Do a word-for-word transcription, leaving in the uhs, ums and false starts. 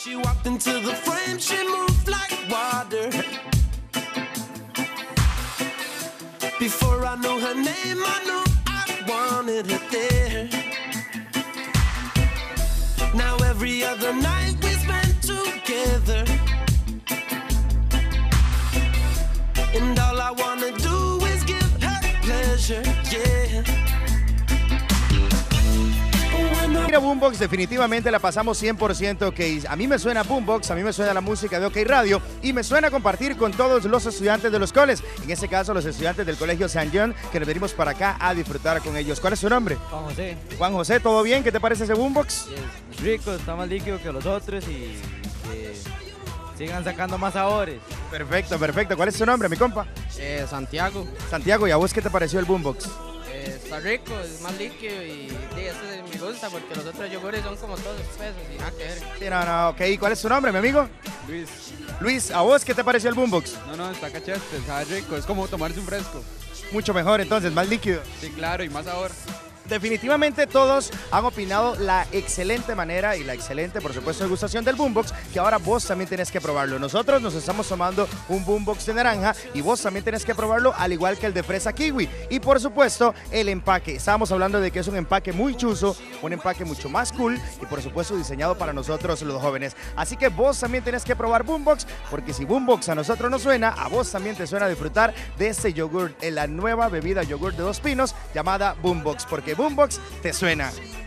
She walked into the frame, she moved like water. Before I knew her name, I knew I wanted her there. Now every other night we spend together, and all I wanna do is give her pleasure, yeah. Mira, Boombox, definitivamente la pasamos cien por ciento OK. A mí me suena Boombox, a mí me suena la música de OK Radio y me suena compartir con todos los estudiantes de los coles. En ese caso, los estudiantes del Colegio San John, que nos venimos para acá a disfrutar con ellos. ¿Cuál es su nombre? Juan José. Juan José, ¿todo bien? ¿Qué te parece ese Boombox? Es rico, está más líquido que los otros y que sigan sacando más sabores. Perfecto, perfecto. ¿Cuál es su nombre, mi compa? Eh, Santiago. Santiago, ¿y a vos qué te pareció el Boombox? Eh, está rico, es más líquido y sí, este me gusta porque los otros yogures son como todos espesos y nada que ver. Sí, no, no, OK. ¿Cuál es su nombre, mi amigo? Luis. Luis, ¿a vos qué te pareció el Boombox? No, no, está cachete, está rico, es como tomarse un fresco. Mucho mejor, entonces, más líquido. Sí, claro, y más sabor. Definitivamente todos han opinado la excelente manera y la excelente, por supuesto, degustación del Boombox, que ahora vos también tenés que probarlo. Nosotros nos estamos tomando un Boombox de naranja y vos también tenés que probarlo, al igual que el de fresa kiwi. Y por supuesto, el empaque. Estábamos hablando de que es un empaque muy chuzo, un empaque mucho más cool y por supuesto diseñado para nosotros los jóvenes. Así que vos también tenés que probar Boombox, porque si Boombox a nosotros nos suena, a vos también te suena disfrutar de este yogur, en la nueva bebida yogur de Dos Pinos llamada Boombox, porque Boombox te suena.